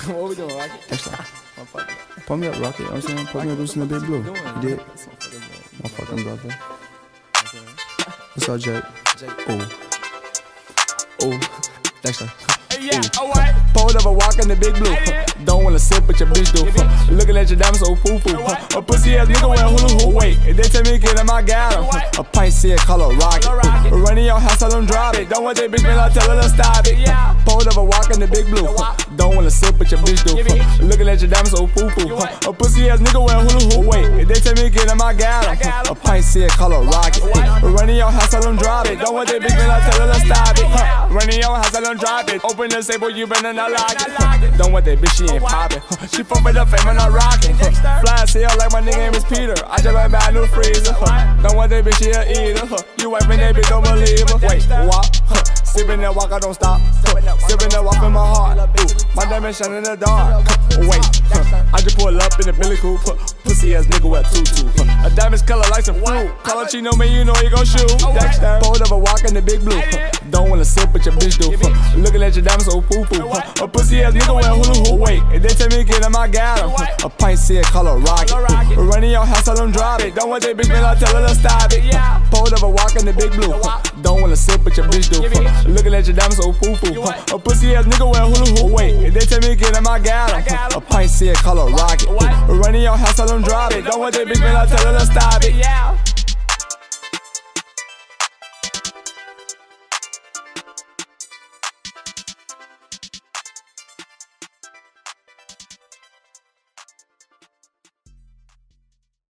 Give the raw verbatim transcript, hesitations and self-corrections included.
What we doing, Rocket? Extra. Pull me up, Rocket. You know what I'm saying? Pull me up, loosen the big blue. You did? My fucking brother. What's up, Jake? Oh. Oh. Dexter. Yeah, alright. Pulled up a walk in the big blue. Don't wanna sip, but your bitch do. Looking at your diamonds so foo-foo. A pussy ass nigga wearing hula hoop. Wait, if they tell me get him, I got him. A pint said color rocket. Running your house, tell them drop it. Don't want that bitch, man, I tell her to stop it. Pulled up a walk in the big blue. Don't wanna sip, but your bitch do. Looking at your diamonds so foo-foo. A pussy ass nigga wearing hula hoop. Wait, if they tell me get him, I got him. A pint said color rocket. Running your house, tell them drop it. Don't want that bitch, man, I tell her to stop it. Running your house, tell them drop it. Open the safe, boy, you better not lock it. Don't want that bitch, she ain't poppin'. She fuck with the fame and not rockin'. Fly as hell like my nigga name is Peter. I just went buy a new freezer. Don't want that bitch, she a eater. You wiping that bitch, don't believe her. Wait, walk. Sippin' that walk, I don't stop. Sippin' that walk in my heart. Ooh, my diamond shine in the dark. Wait, I just pull up in the Billy Coupe. Pussy ass nigga with tutu. A diamond's color like some fruit. Color Chino, man, you know he gon' shoot. Dexter. Pulled up a walk in the big blue. Don't wanna sip, but your bitch do. Looking at your diamonds so foo-foo. A pussy ass nigga wearing hula hoop. Wait, if they tell me get him, I got him. A pint said color rocket. Running your house, tell them drop it. Don't want that bitch, man, I tell her to stop it. Pulled up a walk in the big blue. Don't wanna sip, but your bitch do. Looking at your diamonds so foo-foo. A pussy ass nigga wearing hula hoop. Wait, if they tell me get him, I got him. A pint said color rocket. Running your house, tell them drop it. Don't want that bitch, man, I tell her to stop it.